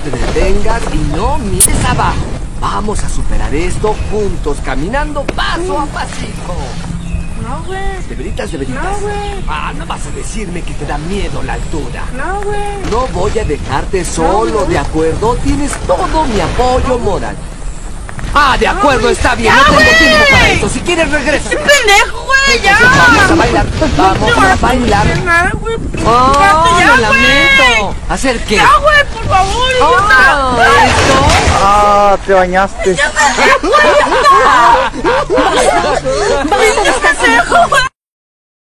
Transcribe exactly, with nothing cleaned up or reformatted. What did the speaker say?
te detengas y no mires abajo. Vamos a superar esto juntos, caminando paso a pasito. No, güey. ¿De veritas, de veritas? No, güey. Ah, no vas a decirme que te da miedo la altura. No, güey. No voy a dejarte solo, No, ¿de acuerdo? Tienes todo mi apoyo moral. Ah, de acuerdo, No, está bien, ya, no tengo güey. tiempo para esto. Si quieres, regresa. ¡Qué pendejo, güey! ¡Ya! Vamos a bailar, vamos a bailar. Nada, güey. ¡Oh, ya, me lamento! ¿Hacer qué? ¡Ya, güey, por favor! ¡Oh, esto! Ah, te bañaste. ¡Ya, güey! ¡Ya, güey! ¡Ya, güey! ¡Pendejo, güey!